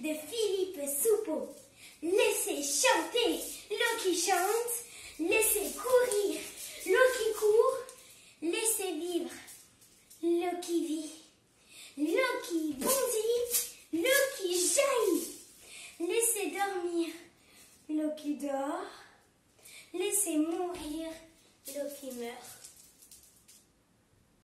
de Philippe Soupeau. Laissez chanter l'eau qui chante, laissez courir l'eau qui court, laissez vivre l'eau qui vit, l'eau qui bondit, l'eau qui jaillit. Laissez dormir l'eau qui dort, laissez mourir l'eau qui meurt.